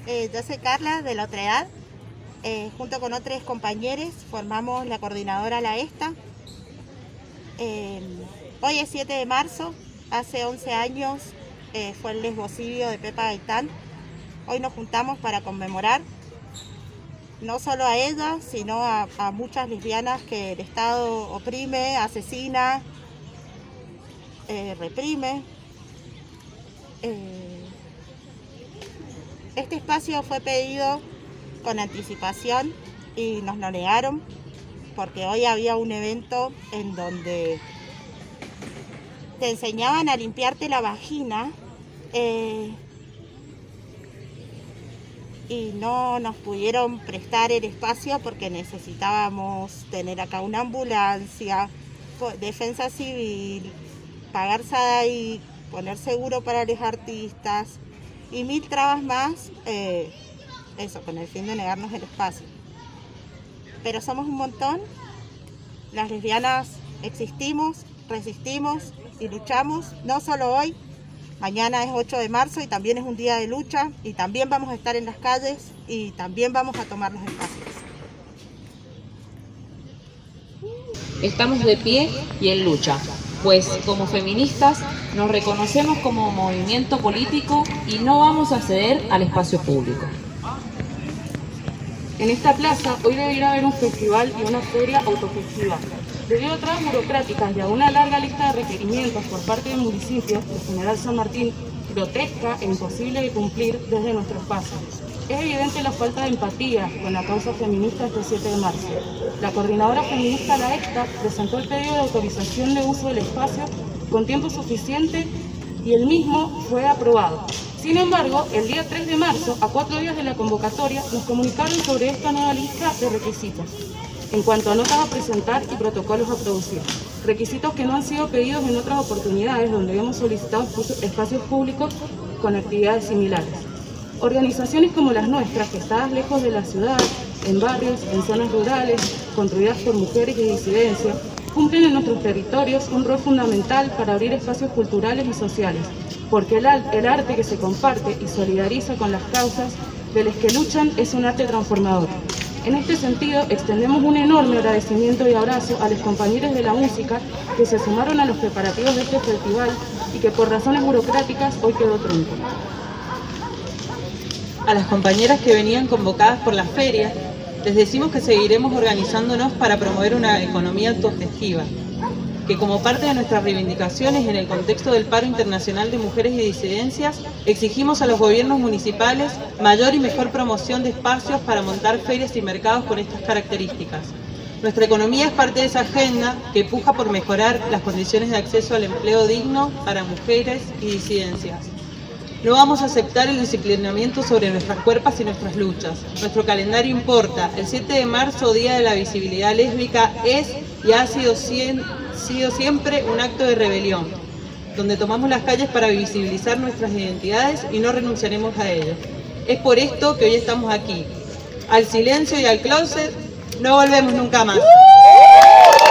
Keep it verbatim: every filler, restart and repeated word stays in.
Eh, yo soy Carla de la Otredad. Eh, junto con otros compañeros formamos la coordinadora La Esta. Eh, hoy es siete de marzo, hace once años eh, fue el lesbocidio de Pepa Gaitán. Hoy nos juntamos para conmemorar no solo a ella, sino a, a muchas lesbianas que el Estado oprime, asesina, eh, reprime. Eh, este espacio fue pedido con anticipación y nos lo negaron porque hoy había un evento en donde te enseñaban a limpiarte la vagina eh, y no nos pudieron prestar el espacio porque necesitábamos tener acá una ambulancia, defensa civil, pagar S A D A I, poner seguro para los artistas y mil trabas más, eh, eso, con el fin de negarnos el espacio. Pero somos un montón, las lesbianas existimos, resistimos y luchamos, no solo hoy, mañana es ocho de marzo y también es un día de lucha y también vamos a estar en las calles y también vamos a tomar los espacios. Estamos de pie y en lucha, pues como feministas nos reconocemos como movimiento político y no vamos a ceder al espacio público. En esta plaza hoy debería haber un festival y una feria autogestiva. Debido a trabas burocráticas y a una larga lista de requerimientos por parte del municipio, el General San Martín, grotesca e imposible de cumplir desde nuestro espacio. Es evidente la falta de empatía con la causa feminista este siete de marzo. La coordinadora feminista La Esta presentó el pedido de autorización de uso del espacio con tiempo suficiente y el mismo fue aprobado. Sin embargo, el día tres de marzo, a cuatro días de la convocatoria, nos comunicaron sobre esta nueva lista de requisitos en cuanto a notas a presentar y protocolos a producir. Requisitos que no han sido pedidos en otras oportunidades donde hemos solicitado espacios públicos con actividades similares. Organizaciones como las nuestras, gestadas lejos de la ciudad, en barrios, en zonas rurales, construidas por mujeres y disidencias, cumplen en nuestros territorios un rol fundamental para abrir espacios culturales y sociales, porque el, el arte que se comparte y solidariza con las causas de los que luchan es un arte transformador. En este sentido, extendemos un enorme agradecimiento y abrazo a los compañeros de la música que se sumaron a los preparativos de este festival y que por razones burocráticas hoy quedó trunco. A las compañeras que venían convocadas por la feria, les decimos que seguiremos organizándonos para promover una economía autogestiva, que como parte de nuestras reivindicaciones en el contexto del paro internacional de mujeres y disidencias, exigimos a los gobiernos municipales mayor y mejor promoción de espacios para montar ferias y mercados con estas características. Nuestra economía es parte de esa agenda que puja por mejorar las condiciones de acceso al empleo digno para mujeres y disidencias. No vamos a aceptar el disciplinamiento sobre nuestras cuerpos y nuestras luchas. Nuestro calendario importa. El siete de marzo, Día de la Visibilidad Lésbica, es y ha sido, cien, sido siempre un acto de rebelión, donde tomamos las calles para visibilizar nuestras identidades y no renunciaremos a ello. Es por esto que hoy estamos aquí. Al silencio y al closet no volvemos nunca más.